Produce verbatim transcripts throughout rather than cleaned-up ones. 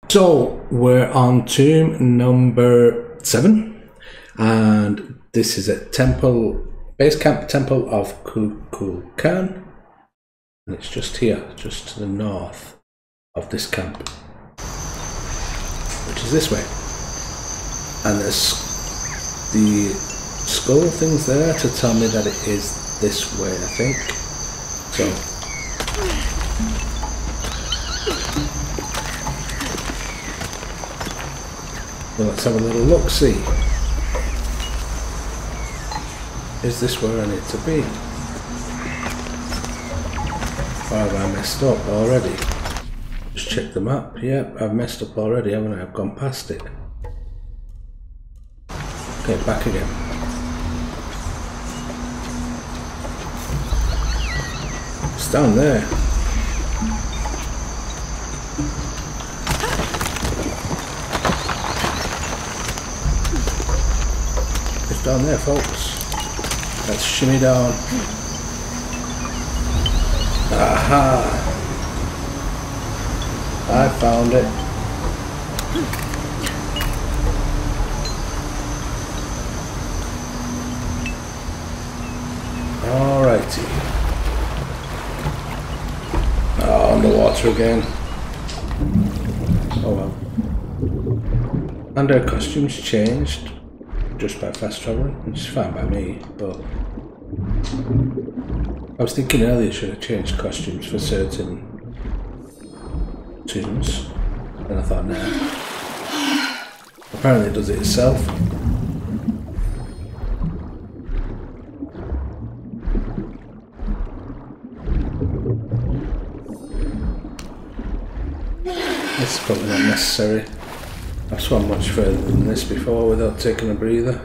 So we're on tomb number seven, and this is a temple, base camp temple of Kukulkan, and it's just here, just to the north of this camp, which is this way. And there's the skull things there to tell me that it is this way, I think. So. Well, let's have a little look, see. Is this where I need to be? Or have I messed up already? Just check the map. Yep, I've messed up already, haven't I? I've gone past it. Okay, back again. It's down there. Down there, folks. Let's shimmy down. Aha! I found it. Alrighty. Oh, underwater again. Oh well. And our costumes changed. Just by fast travelling, which is fine by me, but I was thinking earlier should have changed costumes for certain tombs, and I thought nah. Apparently it does it itself. This is probably not necessary. I've swum much further than this before without taking a breather.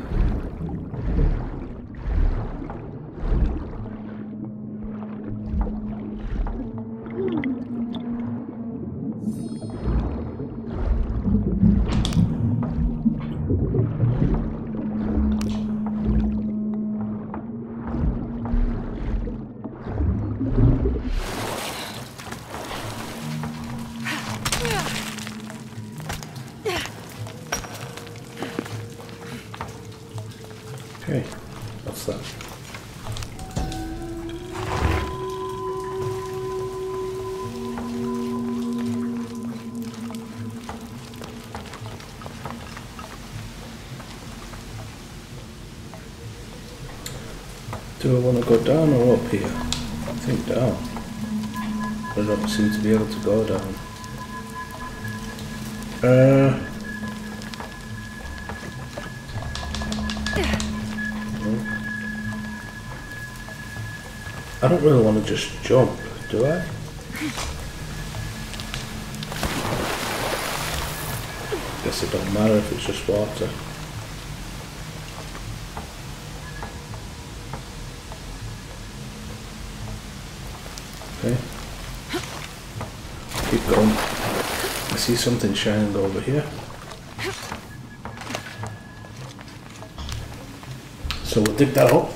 Okay, what's that? Do I want to go down or up here? I think down. But I don't seem to be able to go down. Uh... I don't really want to just jump, do I? Guess it don't matter if it's just water. Okay. Keep going. I see something shining over here. So we'll dig that up.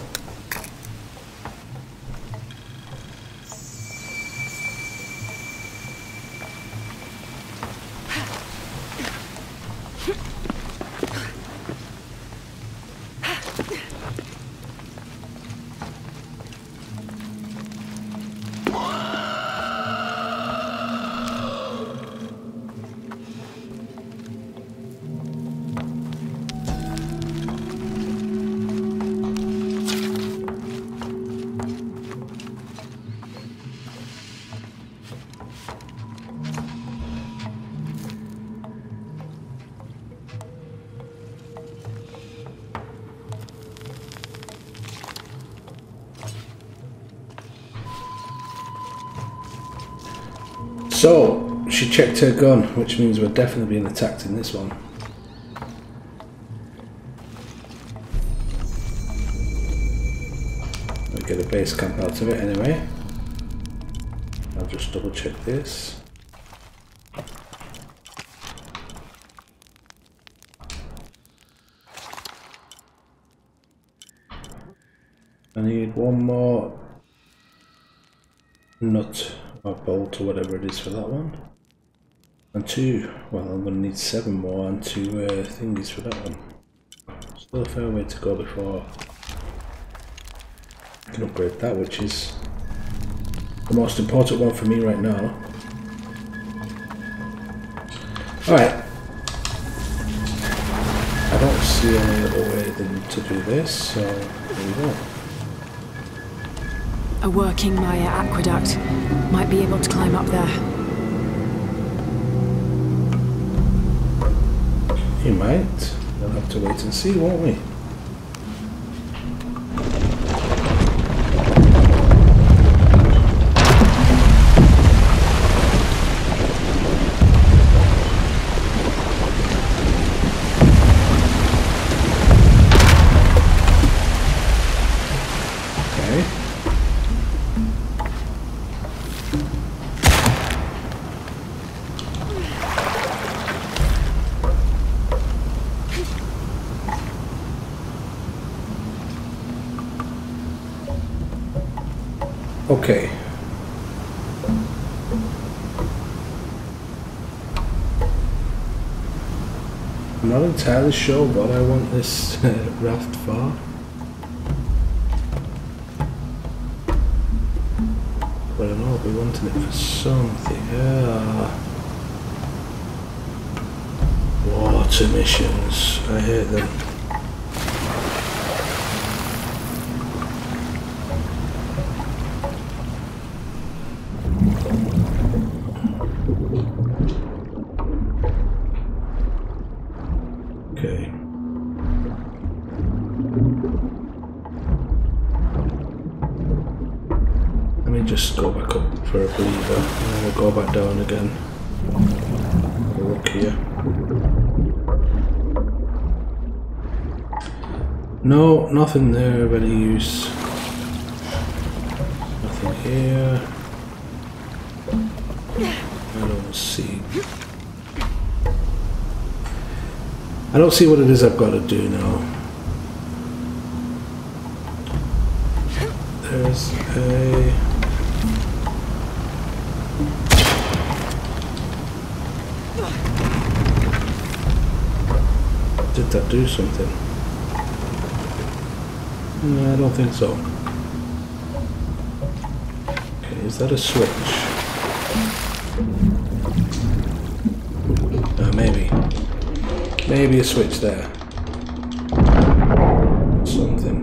So, she checked her gun, which means we're definitely being attacked in this one. We'll get a base camp out of it anyway. I'll just double check this. I need one more nut or bolt or whatever it is for that one. And two, well, I'm going to need seven more and two uh, thingies for that one. Still a fair way to go before I can upgrade that, which is the most important one for me right now. Alright. I don't see any other way than to do this, so here we go. A working Maya aqueduct. Might be able to climb up there. You might. We'll have to wait and see, won't we? Okay. I'm not entirely sure what I want this uh, raft for. But I know I'll be wanting it for something. Yeah. Water missions. I hate them. Okay. Let me just go back up for a breather and then we'll go back down again. Have a look here. No, nothing there of any use. Nothing here. I don't see. I don't see what it is I've got to do now. There's a... Did that do something? No, I don't think so. Okay, is that a switch? Uh, maybe. Maybe a switch there. Something.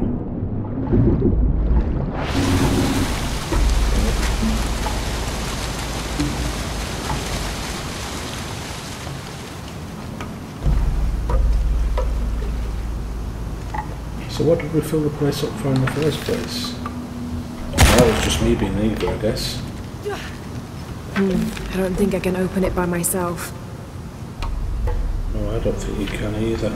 So what did we fill the place up for in the first place? That was just me being eager, I guess. Hmm. I don't think I can open it by myself. No, I don't think you can either.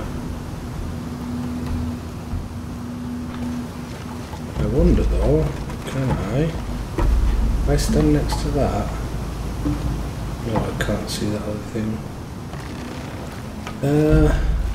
I wonder though, can I? If I stand next to that? No, I can't see that other thing. Uh...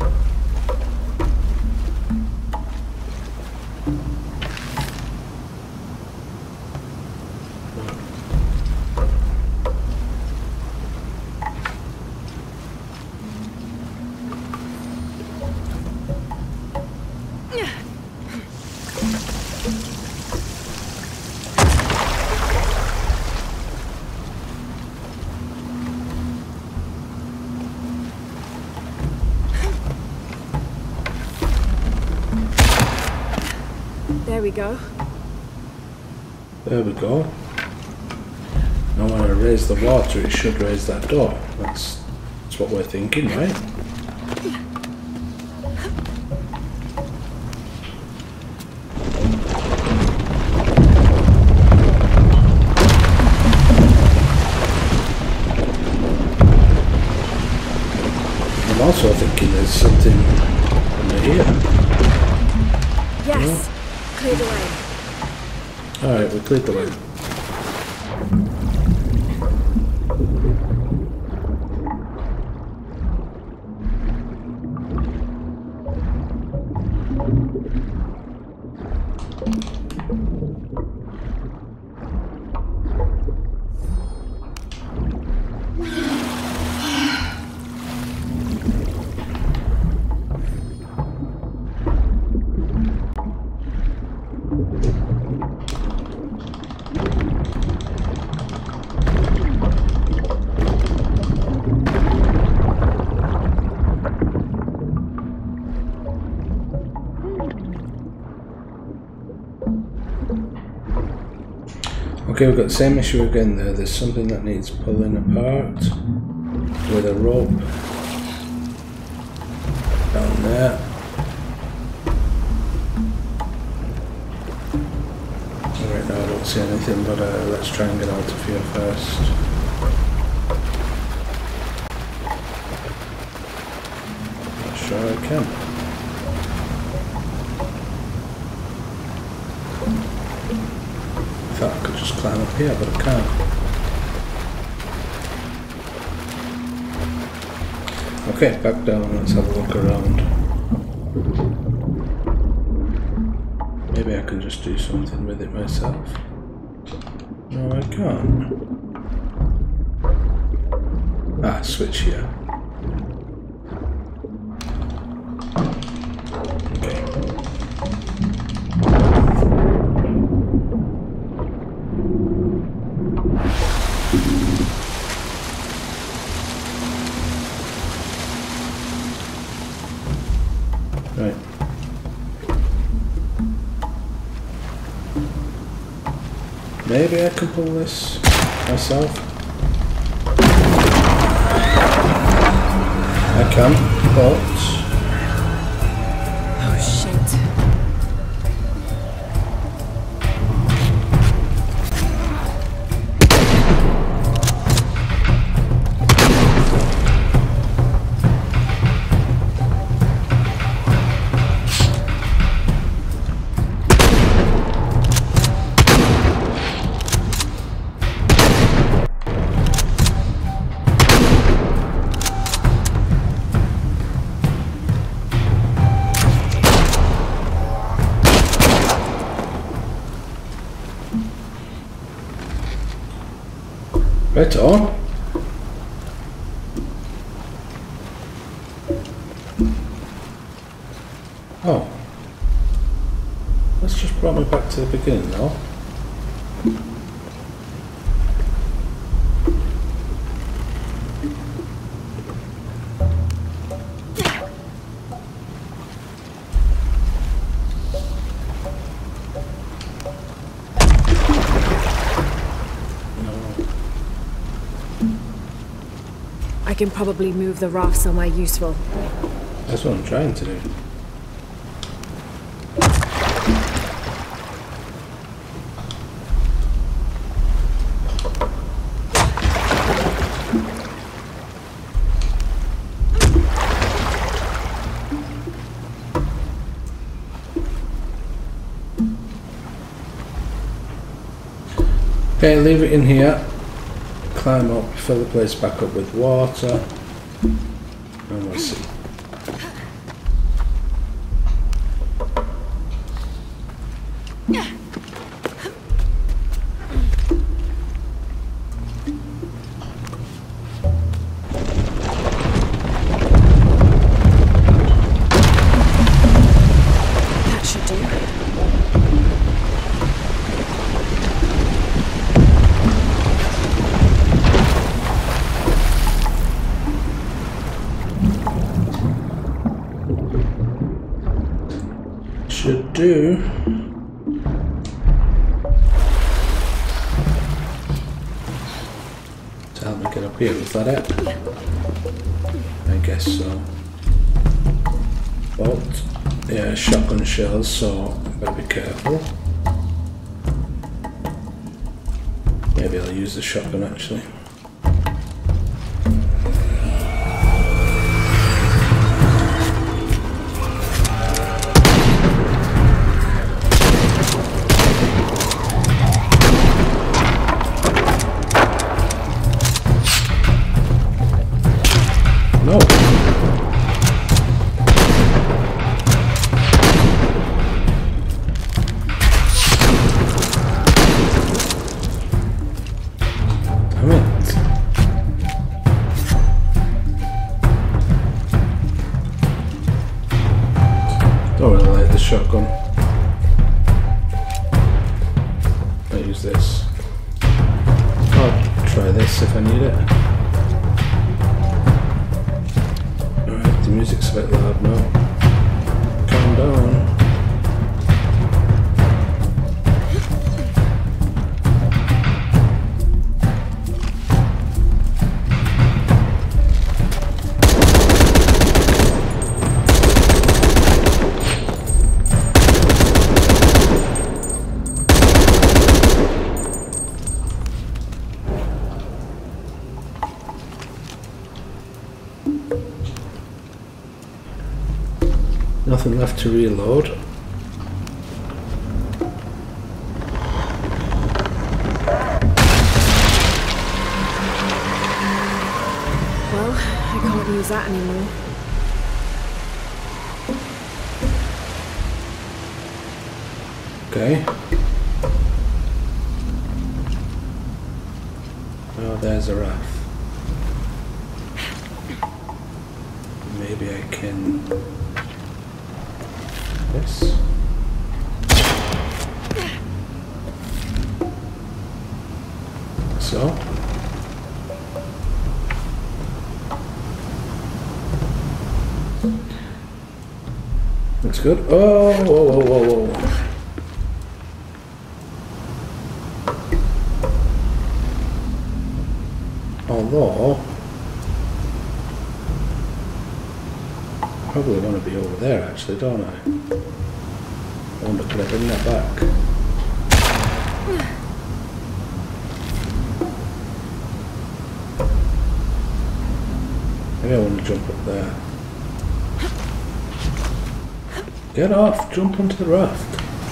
There we go. There we go. Now when I raise the water, it should raise that door. That's, that's what we're thinking, right? I'm also thinking there's something under here. Yes. No? Clear the way. Alright, we cleared the way. Okay, we've got the same issue again there. There's something that needs pulling apart with a rope. Down there. Right now I don't see anything, but uh, let's try and get out of here first. Not sure I can. I thought I could just climb up here, but I can't. Okay, back down, let's have a look around. Maybe I can just do something with it myself. No, I can't. Ah, switch here. Okay. Right. Maybe I can pull this myself. I can, but... Oh shit. Right on. Oh. That's just brought me back to the beginning now. I can probably move the raft somewhere useful. That's what I'm trying to do. Okay, leave it in here. Climb up, fill the place back up with water, and we'll see. That should do. Should do. To help me get up here, was that it? I guess so. Bolt. Yeah, shotgun shells, so better be careful. Maybe I'll use the shotgun actually. No. Damn it. Don't really like the shotgun. I'll use this. I'll try this if I need it. The music's a bit loud now. Calm down. Nothing left to reload. Well, I can't use that anymore. Okay. Oh, there's a raft. Maybe I can... This? So? Looks good. Oh, whoa, whoa, whoa, whoa. Although, I probably want to be over there actually, don't I? I wonder, could I bring that back? Maybe I want to jump up there. Get off! Jump onto the raft!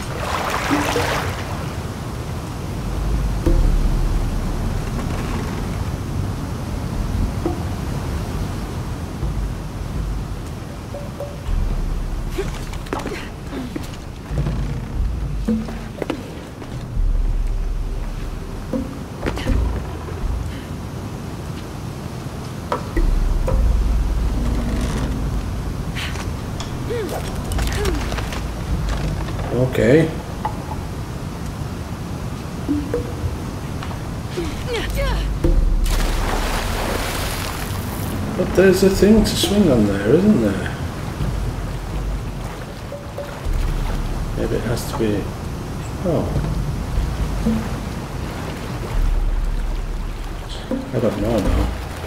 Okay. But there's a thing to swing on there, isn't there? Maybe it has to be... Oh. I don't know now.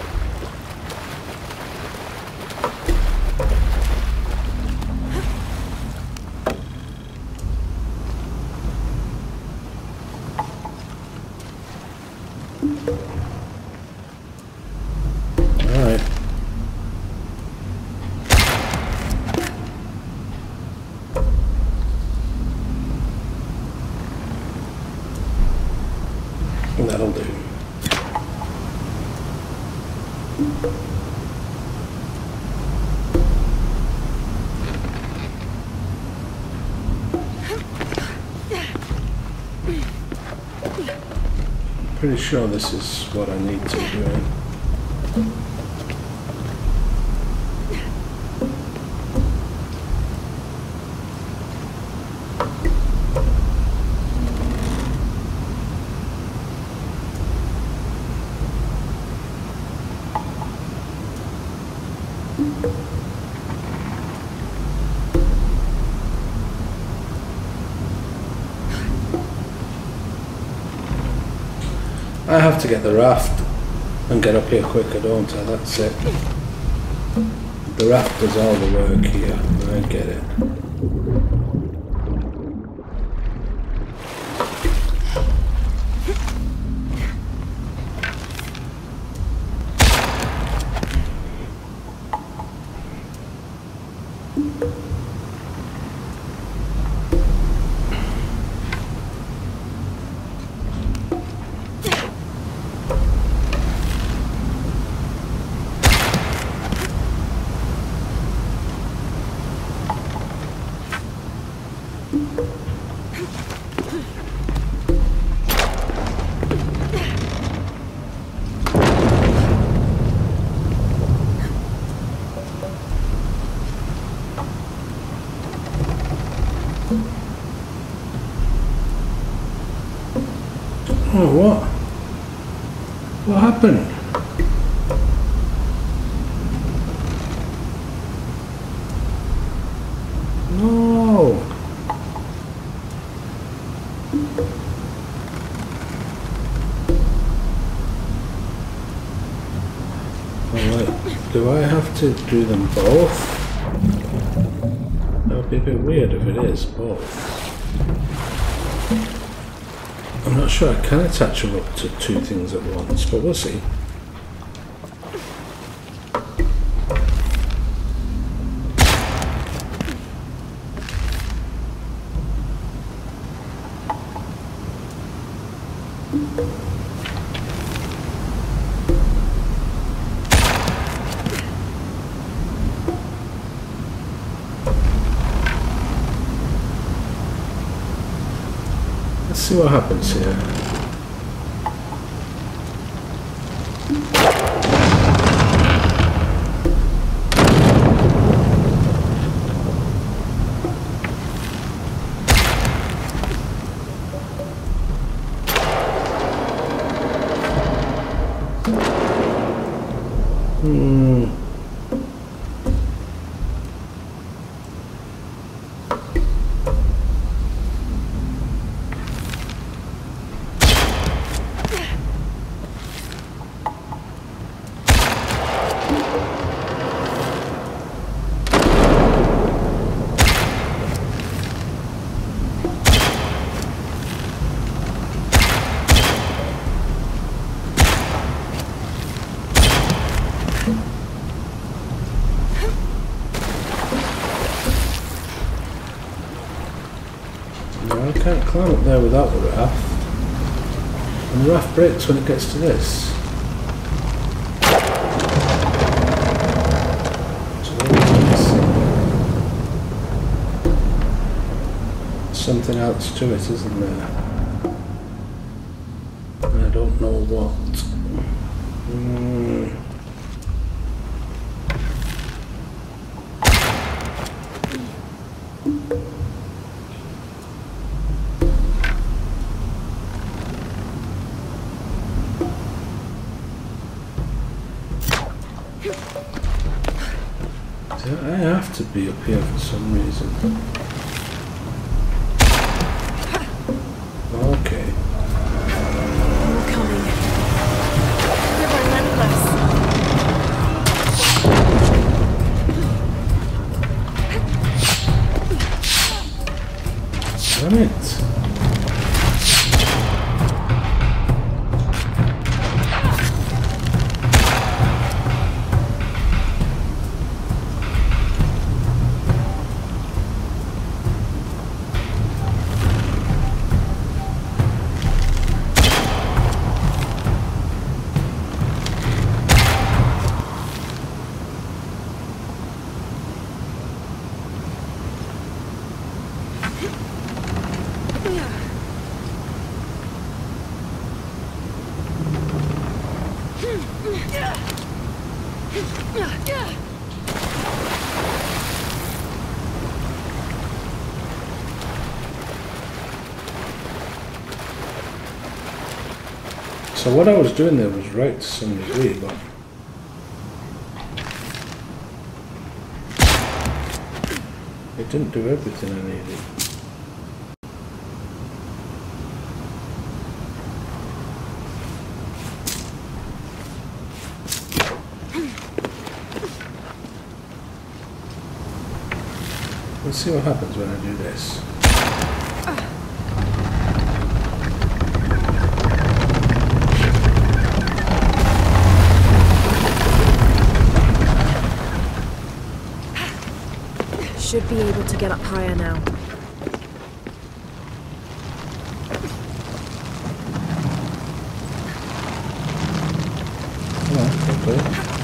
That'll do. Pretty sure this is what I need to be doing. I have to get the raft and get up here quicker, don't I? That's it. The raft does all the work here. I get it. Oh, what? What happened? No. Alright, do I have to do them both? That would be a bit weird if it is both. I'm not sure I can attach them up to two things at once, but we'll see. see what happens here. Hmm. No, I can't climb up there without the raft. And the raft breaks when it gets to this. So there's something else to it, isn't there? I don't know what. Mm. I have to be up here for some reason. Okay. We're coming. We're relentless. Damn it. So what I was doing there was right to some degree, but it didn't do everything I needed. Let's see what happens when I do this. Should be able to get up higher now. Oh, okay.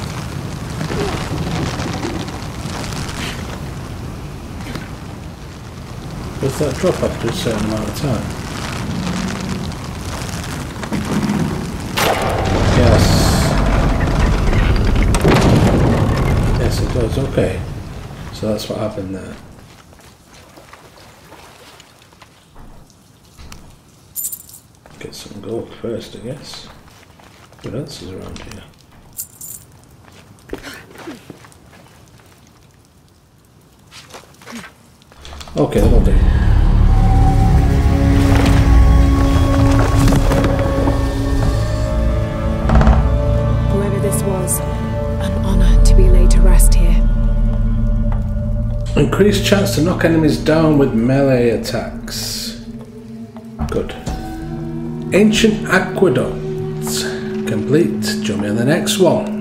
Does that drop after a certain amount of time? Yes. Yes, it does. Okay. So that's what happened there. Get some gold first, I guess. What else is around here? Okay, that'll do. Whoever this was, an honor to be laid to rest here. Increased chance to knock enemies down with melee attacks. Good. Ancient Aqueduct. Complete. Join me on the next one.